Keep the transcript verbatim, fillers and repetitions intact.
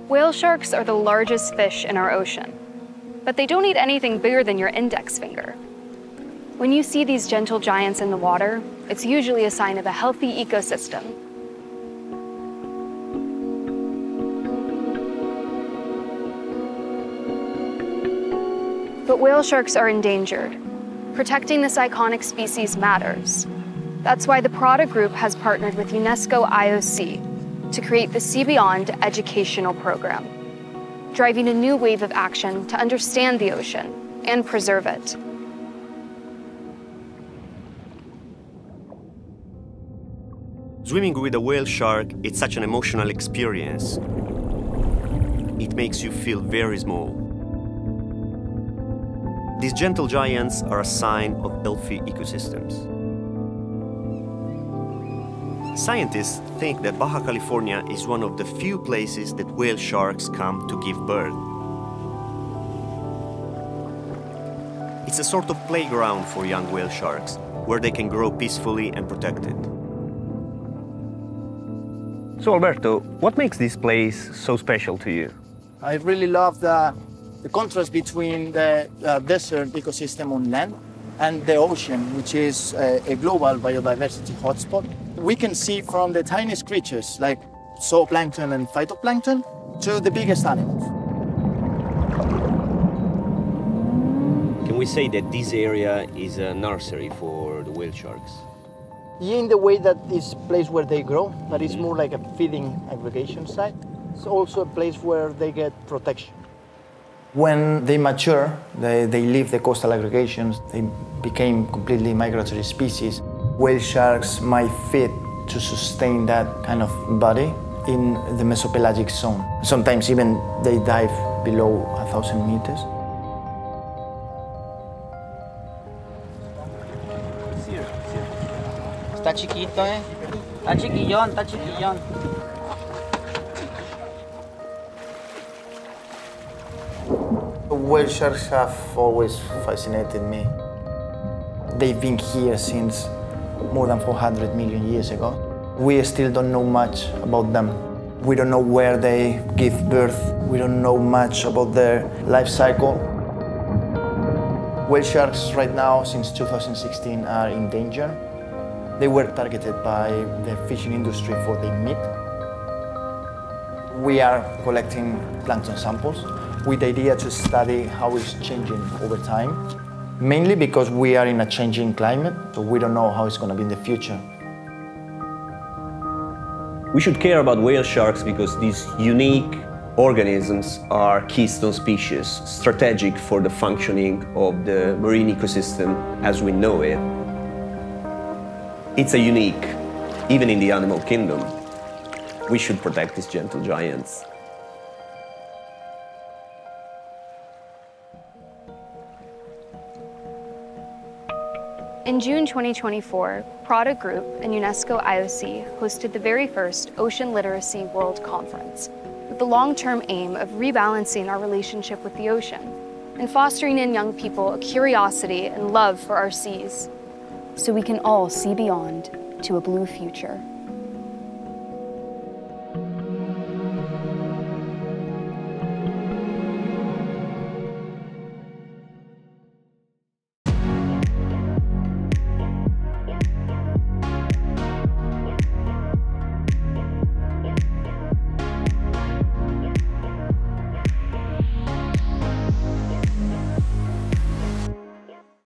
Whale sharks are the largest fish in our ocean, but they don't eat anything bigger than your index finger. When you see these gentle giants in the water, it's usually a sign of a healthy ecosystem. But whale sharks are endangered. Protecting this iconic species matters. That's why the Prada Group has partnered with UNESCO I O C to create the Sea Beyond educational program, driving a new wave of action to understand the ocean and preserve it. Swimming with a whale shark, it's such an emotional experience. It makes you feel very small. These gentle giants are a sign of healthy ecosystems. Scientists think that Baja California is one of the few places that whale sharks come to give birth. It's a sort of playground for young whale sharks, where they can grow peacefully and protected. So Alberto, what makes this place so special to you? I really love the, the contrast between the uh, desert ecosystem on land and the ocean, which is a, a global biodiversity hotspot. We can see from the tiniest creatures like zooplankton and phytoplankton to the biggest animals. Can we say that this area is a nursery for the whale sharks? In the way that it's a place where they grow, but it's more like a feeding aggregation site. It's also a place where they get protection. When they mature, they, they leave the coastal aggregations, they became completely migratory species. Whale sharks might fit to sustain that kind of body in the mesopelagic zone. Sometimes even they dive below a thousand meters. Está chiquito, eh? Está chiquillón, está chiquillón. Whale sharks have always fascinated me. They've been here since more than four hundred million years ago. We still don't know much about them. We don't know where they give birth. We don't know much about their life cycle. Whale sharks right now, since two thousand sixteen, are in danger. They were targeted by the fishing industry for their meat. We are collecting plankton samples with the idea to study how it's changing over time, mainly because we are in a changing climate, so we don't know how it's going to be in the future. We should care about whale sharks because these unique organisms are keystone species, strategic for the functioning of the marine ecosystem as we know it. It's a unique, even in the animal kingdom. We should protect these gentle giants. In June twenty twenty-four, Prada Group and UNESCO I O C hosted the very first Ocean Literacy World Conference, with the long-term aim of rebalancing our relationship with the ocean and fostering in young people a curiosity and love for our seas, so we can all see beyond to a blue future.